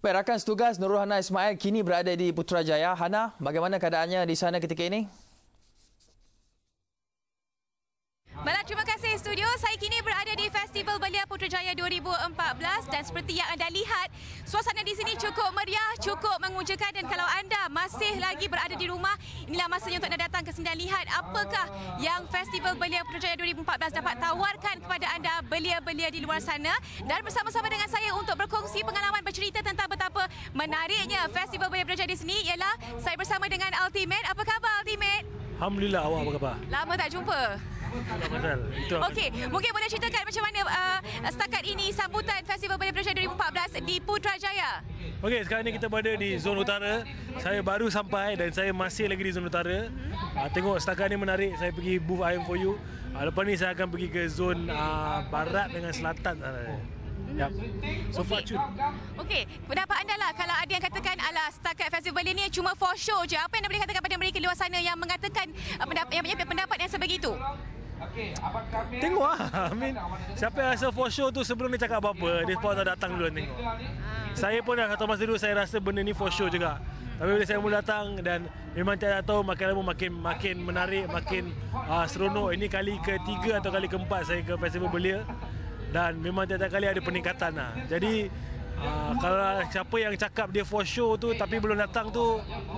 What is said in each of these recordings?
Baik, rakan setugas Nurul Hana Ismail kini berada di Putrajaya. Hana, bagaimana keadaannya di sana ketika ini? Baiklah, terima kasih studio. Saya kini berada di Festival Belia Putrajaya 2014 dan seperti yang anda lihat, suasana di sini cukup meriah, cukup mengujakan, dan kalau anda masih lagi berada di rumah, inilah masanya untuk anda datang ke sini dan lihat apakah yang Festival Belia Putrajaya 2014 dapat tawarkan kepada anda belia-belia di luar sana. Dan bersama-sama dengan saya untuk berkongsi pengalaman bercerita tentang betapa menariknya Festival Belia Putrajaya di sini ialah saya bersama dengan Ultimate. Apa khabar Ultimate? Alhamdulillah, awak apa khabar? Lama tak jumpa. Okey, mungkin boleh ceritakan macam mana setakat ini sambutan Festival Belia Putrajaya 2014 di Putrajaya? Okey, sekarang ni kita berada di zon utara. Saya baru sampai dan saya masih lagi di zon utara. Tengok setakat ni menarik. Saya pergi booth I Am For You. Lepas ni saya akan pergi ke zon barat dengan selatan. Yep. So far cute. Okey, pendapat anda lah kalau ada yang katakan alah setakat festival ni cuma for show je. Apa yang anda boleh katakan kepada mereka di luar sana yang mengatakan pendapat yang sebegitu? Tengok lah. Siapa yang rasa for show tu sebelum dia cakap apa-apa, dia pun datang dulu tengok. Saya pun dah satu masa dulu saya rasa benda ni for show juga. Tapi bila saya mula datang dan memang tidak tahu makin lama makin menarik, makin seronok. Ini kali ketiga atau kali keempat saya ke Festival Belia. Dan memang tiap-tiap kali ada peningkatan lah. Jadi kalau siapa yang cakap dia for show tu tapi belum datang tu,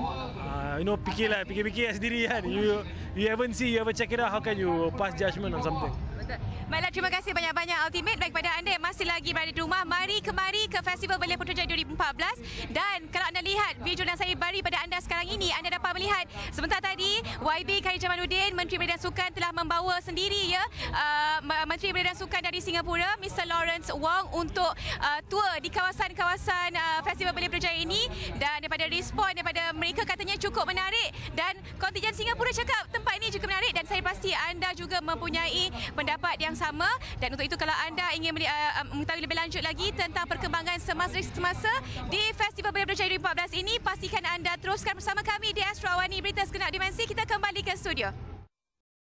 fikir sendiri kan. You haven't see, you haven't check it out, how can you pass judgement on something? Baiklah, terima kasih banyak-banyak Ultimate. Baik, kepada anda yang masih lagi berada di rumah, mari kemari ke Festival Belia Putrajaya 2014. Dan kalau anda lihat video yang saya beri pada anda sekarang ini, anda dapat melihat sebentar tadi YB Khairy Jamaluddin, Menteri Belia dan Sukan, telah membawa sendiri Menteri Belia dan Sukan dari Singapura, Mr. Lawrence Wong, untuk tour di kawasan-kawasan Festival Belia Putrajaya ini. Dan daripada respon daripada mereka katanya cukup menarik, dan kontingen Singapura cakap tempat ini cukup menarik, dan saya pasti anda juga mempunyai pendapat yang sama. Dan untuk itu kalau anda ingin mengetahui lebih lanjut lagi tentang perkembangan semasa di Festival Belia Putrajaya 2014 ini, pastikan anda teruskan bersama kami di Astro Awani Berita Segenap Dimensi. Kita kembali ke studio.